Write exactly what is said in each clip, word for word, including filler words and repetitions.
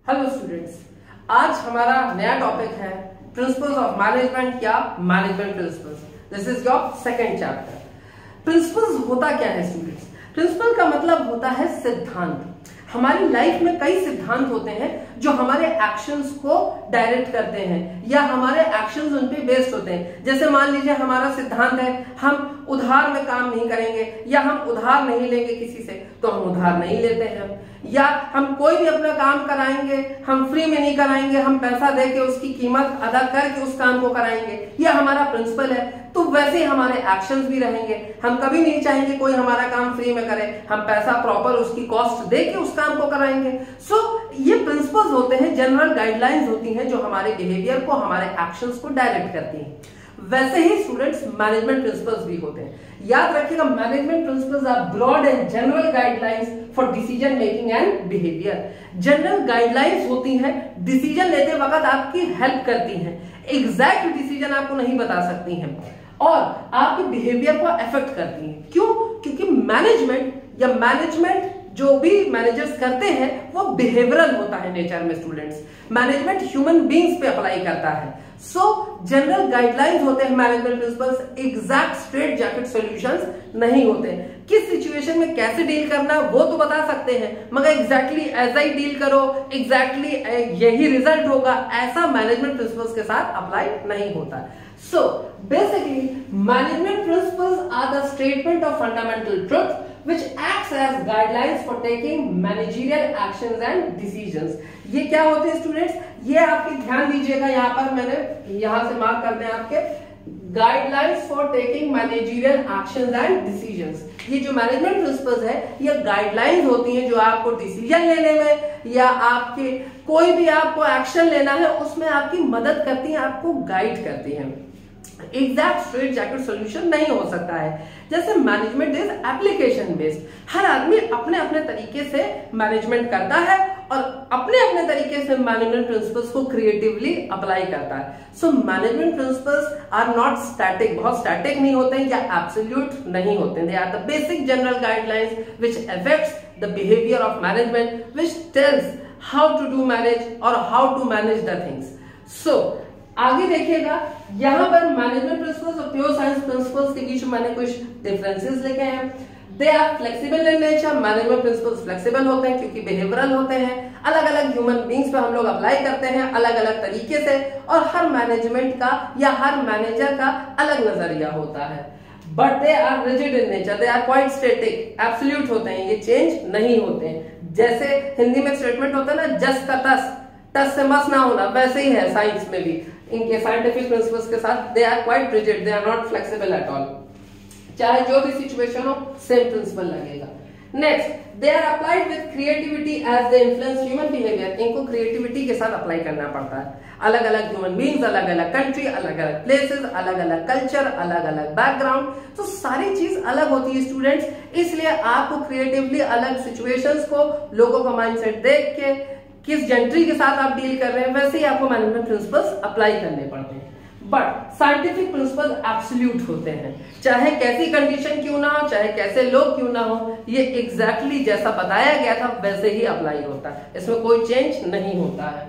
Hello students, आज हमारा नया टॉपिक है प्रिंसिपल्स ऑफ मैनेजमेंट या management principles. This is your second chapter. Principles होता क्या है स्टूडेंट्स? प्रिंसिपल का मतलब होता है सिद्धांत। हमारी लाइफ में कई सिद्धांत होते हैं जो हमारे एक्शंस को डायरेक्ट करते हैं या हमारे एक्शंस उन पे बेस्ड होते हैं। जैसे मान लीजिए हमारा सिद्धांत है हम उधार में काम नहीं करेंगे या हम उधार नहीं लेंगे किसी से, तो हम उधार नहीं लेते हैं। या हम कोई भी अपना काम कराएंगे हम फ्री में नहीं कराएंगे, हम पैसा देके उसकी कीमत अदा करके उस काम को कराएंगे। यह हमारा प्रिंसिपल है। तो वैसे हमारे एक्शंस भी रहेंगे। हम कभी नहीं चाहेंगे कोई हमारा काम फ्री में करे, हम पैसा प्रॉपर उसकी कॉस्ट देके उस काम को कराएंगे। सो so, ये प्रिंसिपल्स होते हैं, जनरल गाइडलाइंस होती हैं जो हमारे बिहेवियर को, हमारे एक्शंस को डायरेक्ट करती हैं। वैसे ही स्टूडेंट्स मैनेजमेंट प्रिंसिपल्स भी होते हैं। याद रखिएगा, management principles are broad and general guidelines for decision making and behaviour. General guidelines होती हैं, डिसीजन लेते वक्त आपकी हेल्प करती हैं, एग्जैक्ट डिसीजन आपको नहीं बता सकती हैं और आपके बिहेवियर को अफेक्ट करती हैं। क्यों? क्योंकि मैनेजमेंट या मैनेजमेंट जो भी मैनेजर्स करते हैं वो बिहेवियरल होता है नेचर में। स्टूडेंट्स, मैनेजमेंट ह्यूमन बीइंग्स पे अप्लाई करता है। सो जनरल गाइडलाइंस होते हैं management principles, exact straight jacket solutions नहीं होते। किस सिचुएशन में कैसे डील करना वो तो बता सकते हैं, मगर एग्जैक्टली ऐसा ही डील करो, एग्जैक्टली यही रिजल्ट होगा, ऐसा मैनेजमेंट प्रिंसिपल्स के साथ अप्लाई नहीं होता। So basically, management principles are the statement of fundamental truth which acts as guidelines for taking managerial actions and decisions. ये क्या होते हैं स्टूडेंट्स? ये आपके ध्यान दीजिएगा, यहाँ पर मैंने यहाँ से मार्क कर दें आपके guidelines for taking managerial actions and decisions. ये जो मैनेजमेंट प्रिंसिपल्स है ये गाइडलाइंस होती हैं जो आपको डिसीजन लेने में या आपके कोई भी आपको एक्शन लेना है उसमें आपकी मदद करती हैं, आपको गाइड करती हैं। एग्जैक्ट स्ट्रेट जैकेट सॉल्यूशन नहीं हो सकता है। जैसे मैनेजमेंट इज एप्लीकेशन बेस्ड, हर आदमी अपने अपने तरीके से मैनेजमेंट करता है और अपने अपने तरीके से मैनेजमेंट प्रिंसिपल्स को क्रिएटिवली अप्लाई करता है। So management principles are not static, बहुत स्टैटिक नहीं होते हैं या एब्सोल्यूट नहीं होते हैं। They are the basic general guidelines which affects the behaviour of management, which tells how to do manage और how to manage the things. So आगे देखिएगा, यहां पर मैनेजमेंट प्रिंसिपल्स और प्योर साइंस प्रिंसिपल्स के बीच में मैंने कुछ डिफरेंसेस लिखे हैं। They are flexible in nature. Management principles flexible होते हैं क्योंकि बिहेवियरल होते हैं, अलग अलग ह्यूमन बीइंग्स पे हम लोग अप्लाई करते हैं अलग अलग तरीके से और हर मैनेजमेंट का या हर मैनेजर का अलग नजरिया होता है। But they are rigid in nature, they are quite static, absolute होते हैं, ये चेंज नहीं होते हैं। जैसे हिंदी में स्टेटमेंट होता है ना, जस का तस, टस से मस ना होना, वैसे ही है साइंस में भी। इनके साइंटिफिक प्रिंसिपल्स के साथ they are quite rigid, they are not flexible at all. चाहे जो भी सिचुएशन हो सेम प्रिंसिपल लगेगा। Next, they are applied with creativity as they influence human behaviour. इनको क्रिएटिविटी के साथ अप्लाई करना पड़ता है। अलग अलग ह्यूमन बीइंग्स, अलग अलग कंट्री, अलग अलग प्लेसेस, अलग अलग कल्चर, अलग अलग बैकग्राउंड, तो सारी चीज अलग होती है स्टूडेंट्स। इसलिए आपको क्रिएटिवली अलग सिचुएशंस को, लोगों का माइंडसेट देख के, किस जंट्री के साथ आप डील कर रहे हैं, वैसे ही आपको मैनेजमेंट प्रिंसिपल्स अप्लाई करने पड़ते हैं। बट साइंटिफिक प्रिंसिपल्स एब्सोल्यूट होते हैं, चाहे कैसी कंडीशन क्यों ना हो, चाहे कैसे लोग क्यों ना हो, ये एग्जैक्टली exactly जैसा बताया गया था वैसे ही अप्लाई होता है, इसमें कोई चेंज नहीं होता है।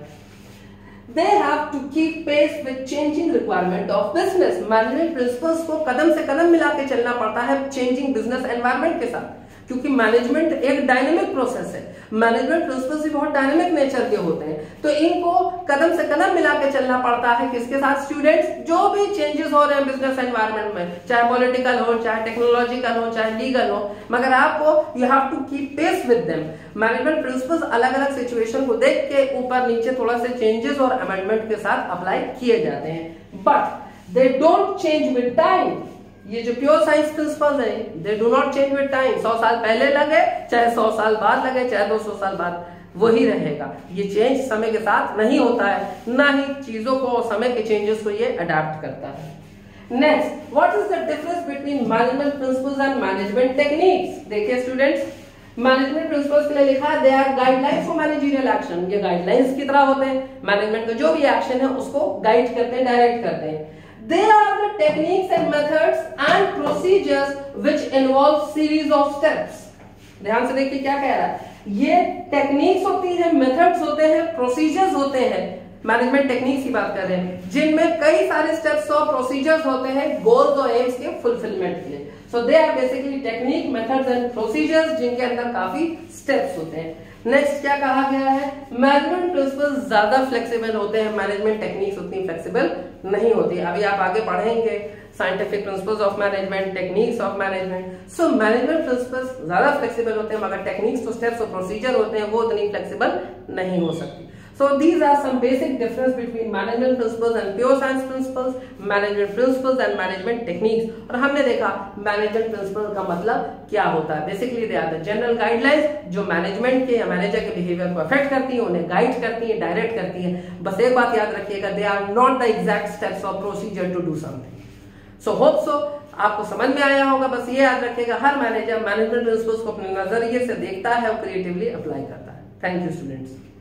They have to keep pace with changing requirement of business. Management principles को कदम से कदम मिला के चलना पड़ता है चेंजिंग बिजनेस एनवायरनमेंट के साथ, क्योंकि मैनेजमेंट एक डायनेमिक प्रोसेस है। मैनेजमेंट प्रिंसिपल्स भी बहुत डायनेमिक नेचर के होते हैं, तो इनको कदम से कदम मिला के चलना पड़ता है। किसके साथ स्टूडेंट्स? जो भी चेंजेस हो रहे हैं बिजनेस एनवायरनमेंट में, चाहे पॉलिटिकल हो, चाहे टेक्नोलॉजिकल हो, चाहे लीगल हो, मगर आपको you have to keep pace with them. Management principles अलग अलग सिचुएशन को देख के ऊपर नीचे थोड़ा से चेंजेस और अमेंडमेंट के साथ अप्लाई किए जाते हैं, but they don't change with time. ये जो प्योर साइंस प्रिंसिपल्स है, they do not change with time. सौ साल पहले लगे, चाहे सौ साल बाद लगे, चाहे दो सौ साल बाद, वही रहेगा। ये चेंज समय के साथ नहीं होता है, ना ही चीजों को, समय के चेंजेस को ये अडेप्ट करता है। Next, what is the difference between management principles and management techniques? देखिए स्टूडेंट्स, मैनेजमेंट प्रिंसिपल्स के लिए लिखा है they are guidelines for managerial action. ये गाइडलाइंस की तरह होते हैं, मैनेजमेंट का जो भी एक्शन है उसको गाइड करते हैं, डायरेक्ट करते हैं। They are the techniques and methods and procedures which involve series of steps. ध्यान से देखिए क्या कह रहा है। ये टेक्निक्स होती है, मेथड्स होते हैं, प्रोसीजर्स होते हैं, मैनेजमेंट टेक्निक्स की बात कर रहे हैं, जिनमें कई सारे स्टेप्स और प्रोसीजर्स होते हैं गोल्स और एम्स के फुलफिलमेंट के लिए। So they are basically technique, methods and procedures, जिनके अंदर काफी स्टेप्स होते हैं। नेक्स्ट क्या कहा गया है, मैनेजमेंट प्रिंसिपल्स ज्यादा फ्लेक्सिबल होते हैं, मैनेजमेंट टेक्निक्स उतनी फ्लेक्सिबल नहीं होती। अभी आप आगे पढ़ेंगे scientific principles of management, techniques of management. So management principles ज्यादा फ्लेक्सिबल होते हैं, मगर टेक्निक्स तो स्टेप्स और प्रोसीजर होते हैं वो उतनी फ्लेक्सिबल नहीं हो सकती। So these are some basic difference between management principles and pure science principles, management principles and management techniques। और हमने देखा management principle का मतलब क्या होता है। Basically they are the general guidelines जो मैनेजमेंट के या मैनेजर के बिहेवियर को अफेक्ट करती है, उन्हें गाइड करती है, डायरेक्ट करती है। बस एक बात याद रखिएगा, they are not the exact steps or procedure to do something। So hope so आपको समझ में आया होगा। बस ये याद रखिएगा, हर मैनेजर मैनेजमेंट प्रिंसिपल्स को अपने नजरिए से देखता है और क्रिएटिवली अप्लाई करता है। Thank you students.